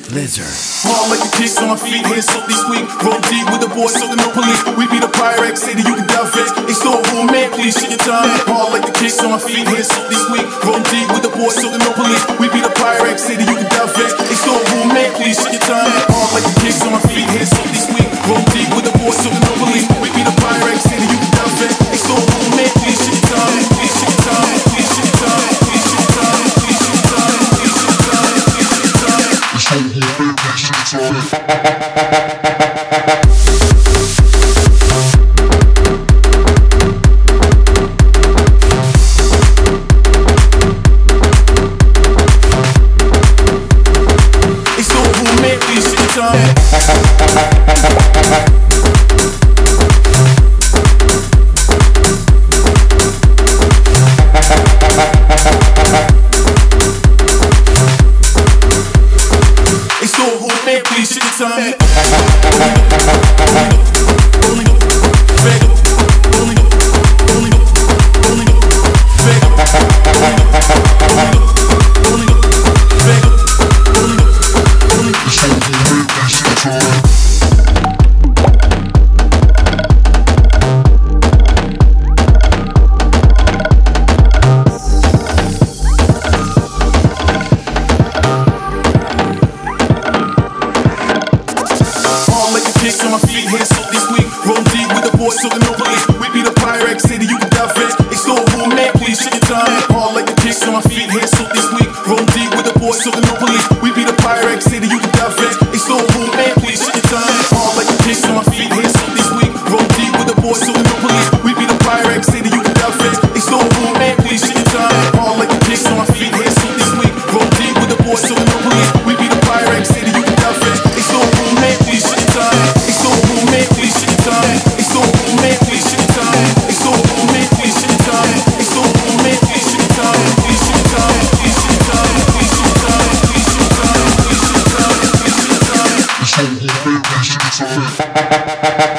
Lizard. Hard like the kicks on my feet, hands so deep, squeak. Roll deep with the boys, so no police. We be the Pyrex, say that you can dive it. They stole room, man, please shit your time. Hard like the kicks on my feet, hands so deep, squeak. Roll deep with the boys, so no police. We be the Pyrex, say that you can dive it. They stole room, man, please shit your time. Hard like the kicks on my feet, hands so deep, squeak. Roll deep with the boys, so no police. We be the Pyrex, say that you can dive it. They stole room, man, please shit your time. Please shit your time. Please shit your time. Please shit your time. Please shit your time. Please shit your time. Please shit your time. Please shit your time. On my feet, hands so this week. Roll deep with the boys, so no police. We be the Pyrex, say that you can dive it. They stole room, man, please shit your time. Hard like the kicks on my feet, hands so this week. Roll deep with the boys, so no police. We be the Pyrex, say that you can dive it. They stole room, man, please shit your time. Hard like the kicks on my feet, hands so this week. Roll deep with the boys, so no police. We be the Pyrex, say that you can dive it. They stole room, man, please shit your time. Hard like the kicks on my feet, hands so this week. Roll deep with the boys, so no police. We be the Pyrex, say that you can dive it. They stole room, man, please shit your time. They stole room, man, please shit your time. They stole room, man, please shit your time. They stole room, man, please shit your time. They stole room, man, please shit your time. Please shit your time. Please shit your time. Please shit your time. Please shit your time. Please shit your time. Please shit your time. They stole room, man, please shit your time.